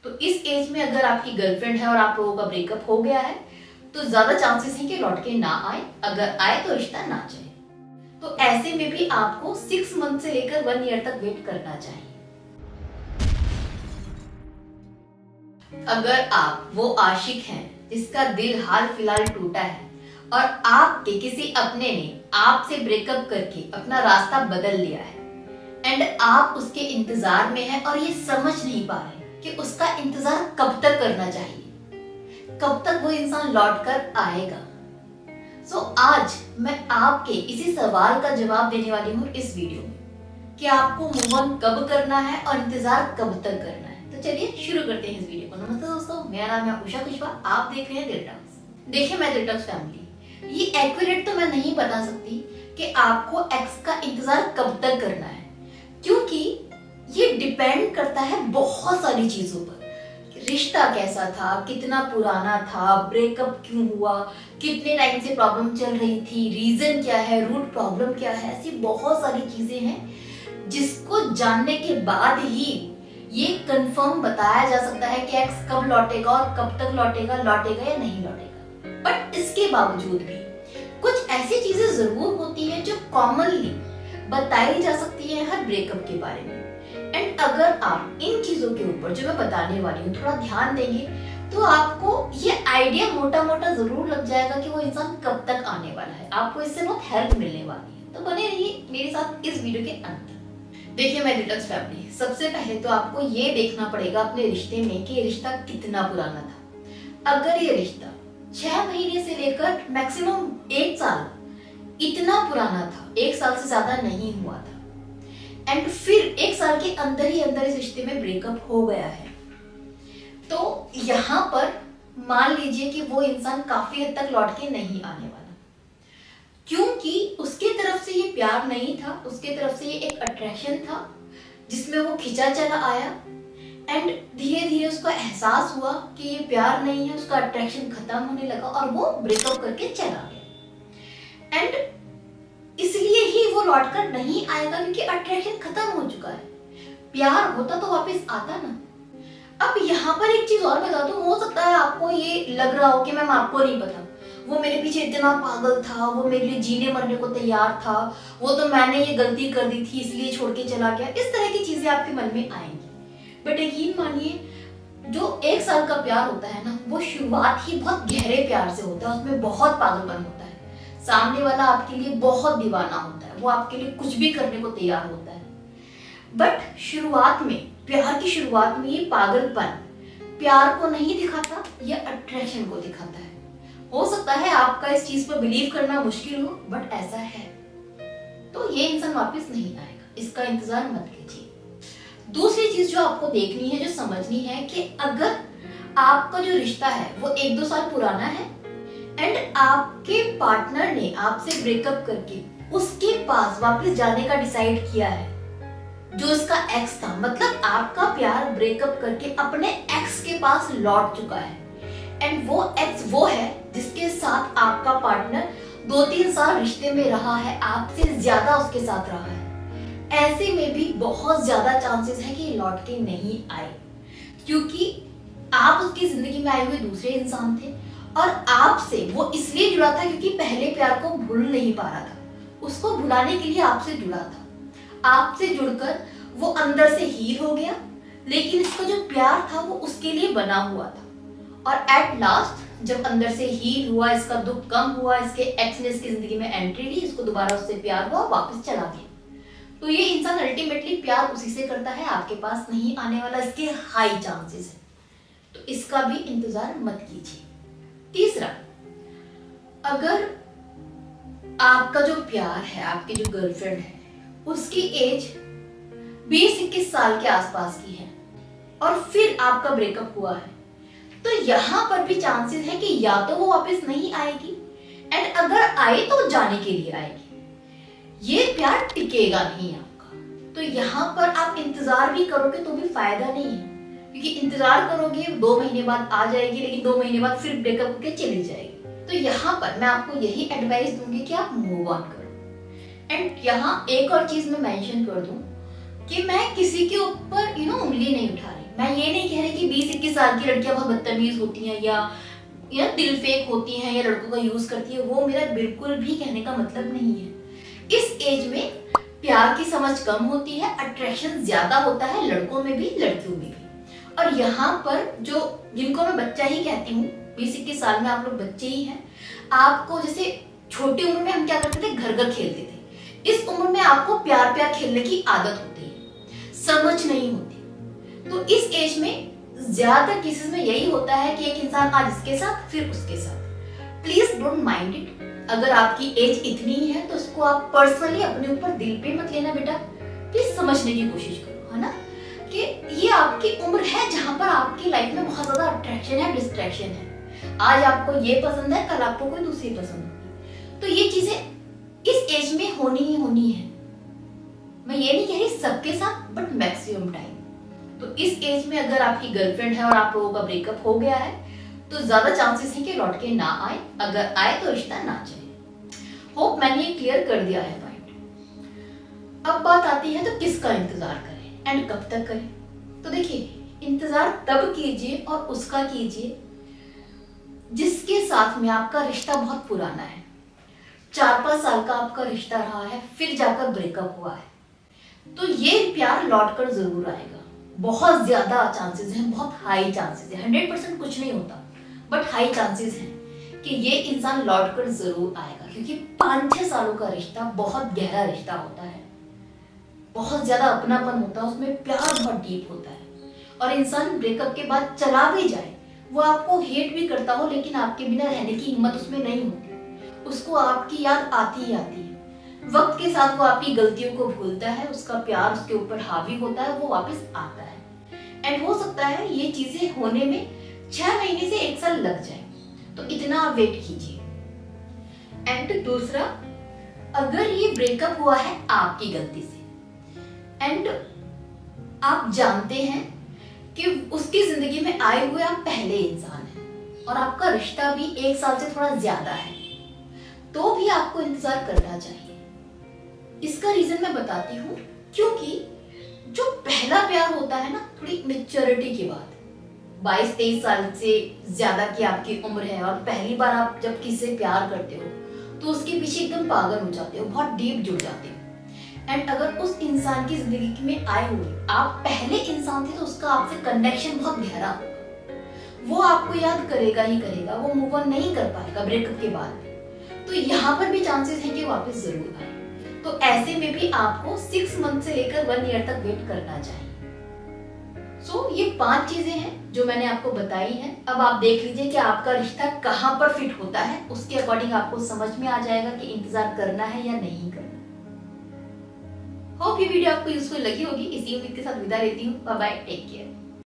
तो इस एज में अगर आपकी गर्लफ्रेंड है और आप लोगों का ब्रेकअप हो गया है तो ज्यादा चांसेस हैं कि लौट के ना आए, अगर आए तो रिश्ता ना जाए। तो ऐसे में भी आपको 6 मंथ से लेकर 1 ईयर तक वेट करना चाहिए। अगर आप वो आशिक हैं जिसका दिल हाल फिलहाल टूटा है और आपके किसी अपने ने आपसे ब्रेकअप करके अपना रास्ता बदल लिया है एंड आप उसके इंतजार में हैं और ये समझ नहीं पा रहे कि उसका इंतजार कब तक करना चाहिए, कब तक वो इंसान लौट कर आएगा। सो आज मैं आपके इसी सवाल का जवाब देने वाली हूँ इस वीडियो में कि आपको मूव ऑन कब करना है और इंतजार कब तक करना है। तो चलिए शुरू करते हैं इस वीडियो को। नमस्ते दोस्तों, मेरा नाम है उषा कुशवाहा, आप देख रहे हैं दिल टॉक्स। देखिए मैं दिल टॉक्स फैमिली, ये एक्यूरेट तो मैं नहीं बता सकती कि आपको एक्स का इंतजार कब तक करना है, क्योंकि ये डिपेंड करता है बहुत सारी चीजों पर। रिश्ता कैसा था, कितना पुराना था, ब्रेकअप क्यों हुआ, कितने टाइम से प्रॉब्लम चल रही थी, रीजन क्या है, रूट प्रॉब्लम क्या है, ऐसी बहुत सारी चीजें हैं जिसको जानने के बाद ही ये कंफर्म बताया जा सकता है कि एक्स कब लौटेगा और कब तक लौटेगा या नहीं लौटेगा। बट इसके बावजूद भी कुछ ऐसी चीजें जरूर होती हैं जो कॉमनली बताई जा सकती है हर ब्रेकअप के बारे में। एंड अगर आप इन चीजों के ऊपर जो मैं बताने वाली हूँ थोड़ा ध्यान देंगे तो आपको ये आइडिया मोटा मोटा जरूर लग जाएगा कि वो इंसान कब तक आने वाला है। आपको इससे बहुत हेल्प मिलने वाली है, तो बने रहिए मेरे साथ इस वीडियो के अंत तक। देखिए मैं दिल टॉक्स फैमिली, सबसे पहले तो आपको ये देखना पड़ेगा अपने रिश्ते में कि ये रिश्ता कितना पुराना था। अगर ये रिश्ता 6 महीने से लेकर मैक्सिमम 1 साल इतना पुराना था, 1 साल से ज्यादा नहीं हुआ था, एंड फिर 1 साल के अंदर ही अंदर इस रिश्ते में ब्रेकअप हो गया है, तो यहाँ पर मान लीजिए कि वो इंसान काफी हद तक लौट के नहीं आने वाला, क्योंकि उसके तरफ से ये प्यार नहीं था, उसके तरफ से ये एक अट्रैक्शन था जिसमें वो खिंचा चला आया एंड धीरे धीरे उसको एहसास हुआ कि ये प्यार नहीं है, उसका अट्रैक्शन खत्म होने लगा और वो ब्रेकअप करके चला गया। एंड इसलिए ही वो लौट कर नहीं आएगा क्योंकि अट्रैक्शन खत्म हो चुका है। प्यार होता तो वापस आता ना। अब यहाँ पर एक चीज और बता दूं, हो सकता है आपको ये लग रहा हो कि मैम आपको नहीं पता, वो मेरे पीछे इतना पागल था, वो मेरे लिए जीने मरने को तैयार था, वो तो मैंने ये गलती कर दी थी इसलिए छोड़ के चला गया। इस तरह की चीजें आपके मन में आएंगी, बट यकीन मानिए जो 1 साल का प्यार होता है ना, वो शुरुआत ही बहुत गहरे प्यार से होता है, उसमें बहुत पागलपन होता है, सामने वाला आपके लिए बहुत दीवाना होता है, वो आपके लिए कुछ भी करने को तैयार होता है। बट शुरुआत में, प्यार की शुरुआत में ये पागलपन प्यार को नहीं दिखाता, ये अट्रैक्शन को दिखाता है। हो सकता है आपका इस चीज पर बिलीव करना मुश्किल हो, बट ऐसा है। तो ये इंसान वापस नहीं आएगा, इसका इंतजार मत कीजिए। दूसरी चीज जो आपको देखनी है, जो समझनी है, कि अगर आपका जो रिश्ता है वो 1-2 साल पुराना है एंड आपके पार्टनर ने आपसे ब्रेकअप करके उसके पास वापस जाने का डिसाइड किया है, जो इसका एक्स था, मतलब आपका प्यार ब्रेकअप करके अपने एक्स के पास लौट चुका है एंड वो एक्स वो है जिसके साथ आपका पार्टनर 2-3 साल रिश्ते में रहा है, आपसे ज्यादा उसके साथ रहा है। ऐसे में भी बहुत ज्यादा चांसेस है कि ये लौट के नहीं आए, क्योंकि आप उसकी जिंदगी में आए हुए दूसरे इंसान थे और आपसे वो इसलिए जुड़ा था क्योंकि पहले प्यार को भूल नहीं पा रहा था, उसको भुलाने के लिए आपसे जुड़ा था। आपसे जुड़कर वो अंदर से हील हो गया, लेकिन इसका जो प्यार था वो उसके लिए बना हुआ था, और एट लास्ट जब अंदर से हील हुआ, इसका दुख कम हुआ, इसके एक्स ने इसकी जिंदगी में एंट्री ली, इसको दोबारा उससे प्यार हुआ, वापस चला गया। तो ये इंसान अल्टीमेटली प्यार उसी से करता है, आपके पास नहीं आने वाला, इसके हाई चांसेस है, तो इसका भी इंतजार मत कीजिए। तीसरा, अगर आपका जो प्यार है, आपकी जो गर्लफ्रेंड है, उसकी एज 20-21 साल के आसपास की है और फिर आपका ब्रेकअप हुआ है, तो यहाँ पर भी चांसेस है कि या तो वो वापस नहीं आएगी एंड अगर आए तो जाने के लिए आएगी, ये प्यार टिकेगा नहीं आपका। तो यहाँ पर आप इंतजार भी करोगे तो भी फायदा नहीं है, क्योंकि इंतजार करोगे 2 महीने बाद आ जाएगी, लेकिन 2 महीने बाद फिर ब्रेकअप होकर चली जाएगी। तो यहाँ पर मैं आपको यही एडवाइस दूंगी कि आप मूव ऑन करो। एंड यहाँ एक और चीज मैं मेंशन कर दूं कि मैं किसी के ऊपर उंगली नहीं उठा रही, मैं ये नहीं कह रही कि 20-21 साल की लड़कियां बहुत बदतमीज होती हैं या दिल फेक होती हैं या लड़कों का यूज करती है, वो मेरा बिल्कुल भी कहने का मतलब नहीं है। इस एज में प्यार की समझ कम होती है, अट्रैक्शन ज्यादा होता है लड़कों में भी लड़कियों में भी। और यहाँ पर जो जिनको मैं बच्चा ही कहती हूँ, 20-21 साल में आप लोग बच्चे ही हैं। आपको जैसे छोटी उम्र में हम क्या करते थे, घर घर खेलते थे। इस उम्र में आपको प्यार प्यार खेलने की आदत होती है, समझ नहीं होती। तो इस एज में ज्यादातर केसेस में यही होता है कि एक इंसान आज इसके साथ फिर उसके साथ। Please don't mind it. अगर आपकी एज इतनी ही है तो उसको आप पर्सनली अपने ऊपर दिल पे मत लेना बेटा। प्लीज समझने की कोशिश करो, है ना, कि ये आपकी उम्र है जहां पर आपकी लाइफ में बहुत ज्यादा अट्रैक्शन है, डिस्ट्रैक्शन है। आज आपको ये पसंद है, कल आपको कोई दूसरी पसंद होगी। तो ये चीजें इस एज में होनी ही होनी है। मैं ये नहीं कह रही सबके साथ, बट मैक्सिमम टाइम। तो इस एज में अगर आपकी गर्लफ्रेंड है और आप लोगों का ब्रेकअप हो गया है तो ज्यादा चांसेस है कि लौट के ना आए, अगर आए तो रिश्ता ना चले। होप मैंने ये क्लियर कर दिया है पॉइंट। अब बात आती है तो किसका इंतजार करें एंड कब तक करें। तो देखिए, इंतजार तब कीजिए और उसका कीजिए जिसके साथ में आपका रिश्ता बहुत पुराना है, 4-5 साल का आपका रिश्ता रहा है, फिर जाकर ब्रेकअप हुआ है, तो ये प्यार लौट कर जरूर आएगा। बहुत ज्यादा चांसेस हैं, बहुत हाई चांसेस है, 100% कुछ नहीं होता, बट हाई चांसेस हैं कि ये इंसान लौट कर जरूर आएगा। क्योंकि 5-6 सालों का रिश्ता बहुत गहरा रिश्ता होता है, बहुत ज्यादा अपनापन होता है, उसमें प्यार बहुत डीप होता है। और इंसान ब्रेकअप के बाद चला भी जाए, वो आपको हेट भी करता हो, लेकिन आपके बिना रहने की हिम्मत उसमें नहीं होती। उसको आपकी याद आती ही आती है। वक्त के साथ वो आपकी गलतियों को भूलता है, उसका प्यार उसके ऊपर हावी होता है, वो वापस आता है। एंड हो सकता है ये चीजें होने में 6 महीने से 1 साल लग जाए, तो इतना आप वेट कीजिए। एंड दूसरा, अगर ये ब्रेकअप हुआ है आपकी गलती से एंड आप जानते हैं कि उसकी जिंदगी में आए हुए आप पहले इंसान हैं और आपका रिश्ता भी 1 साल से थोड़ा ज्यादा है, तो भी आपको इंतजार करना चाहिए। इसका रीजन मैं बताती हूँ, क्योंकि जो पहला प्यार होता है ना, थोड़ी मेच्योरिटी के बाद, 22-23 साल से ज्यादा की आपकी उम्र है और पहली बार आप जब किसी से प्यार करते हो तो उसके पीछे एकदम पागल हो जाते हो, बहुत डीप जुड़ जाते हो। एंड अगर उस इंसान की जिंदगी में आए हुए आप पहले इंसान थे तो उसका आपसे कनेक्शन बहुत गहरा होगा, वो आपको याद करेगा ही करेगा, वो मूव ऑन नहीं कर पाएगा ब्रेकअप के बाद। तो यहाँ पर भी चांसेस है कि वापस जरूर आए। तो ऐसे में भी आपको 6 मंथ से लेकर 1 ईयर तक वेट करना चाहिए। सो ये 5 चीजें हैं जो मैंने आपको बताई हैं। अब आप देख लीजिए कि आपका रिश्ता कहाँ पर फिट होता है, उसके अकॉर्डिंग आपको समझ में आ जाएगा कि इंतजार करना है या नहीं करना। होप ये वीडियो आपको यूजफुल लगी होगी। इसी उम्मीद के साथ विदा लेती हूँ। Bye bye, take care.